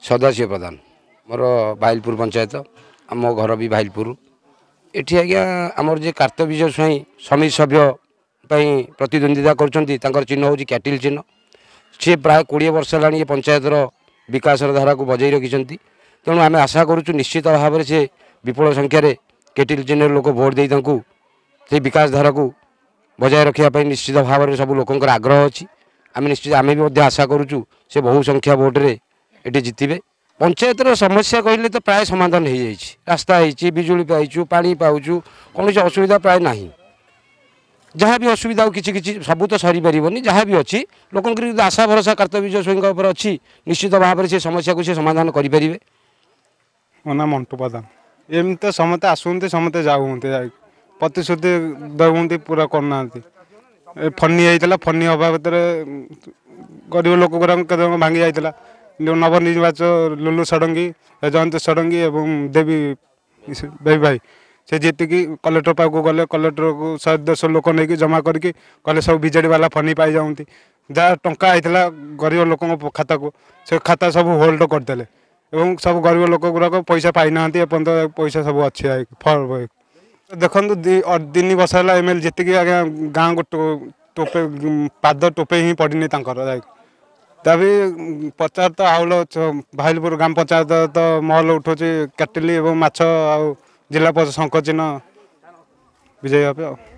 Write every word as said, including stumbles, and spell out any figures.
सदाशिव प्रधान मोर भाइलपुर पंचायत आम घर भी भाइलपुर एठी आज्ञा आमर जे कार्तविजय स्वाई समिति सभ्य प्रतिद्वंदिता कर चिन्ह हूँ कैटिल चिन्ह सी प्राय कोड़े वर्ष है पंचायतर विकास धारा को बजाई रखिंट तेणु आम आशा करुँ निश्चित भाव में से विपुल संख्यार कैटिल चिन्ह लोक भोट दे से विकास धारा को बजाय रखापी निश्चित भाव में सब लोक आग्रह अच्छी आम निश्चित आम भी आशा करुँ से बहु संख्या भोट्रे ये जितबे पंचायतर समस्या कहले तो प्राय समाधान हो जाए रास्ता हो बिजुली पाइचु पानी पाचु कौन असुविधा प्राय ना जहाँ भी असुविधा किसी किसी सबू तो सरी पारन जहाँ भी अच्छी लोक आशा भरोसा कार्तविजय स्वाई अच्छी निश्चित भाव में से समस्या को सी समाधान करेंगे। मो ना मंटू प्रधान एम तो समस्ते आसुँच समस्ते जाऊँ प्रतिश्रुति दौंती पूरा करना फनी होता फनी हवा भर गरीब लोक गुरा भांगी जाता नवनिर्वाचित लुलु षडंगी जयंत षडंगी एवं देवी देवी भाई से जीतिकी कलेक्टर पाक गले कलेक्टर को शहे दस लोक नहीं जमा करके कले सब बीजेडी वाला फनी पाई जाऊँगी जहाँ टंका होता गरीब लोक खाता को से खाता सब होल्ड करदे एवं सब गरीब लोक गुराक पैसा पाई ना एपर्तंत पैसा सब अच्छे फल देखो दिन वर्ष है एम एल जीतिकी आज्ञा गाँव को टोपे पाद टोपे ही पड़नी तभी प्रचार तो आउल भाइलपुर ग्राम पंचायत तो महल उठो कैटिल और माछ आ जिला शंख चिन्ह विजय भाव।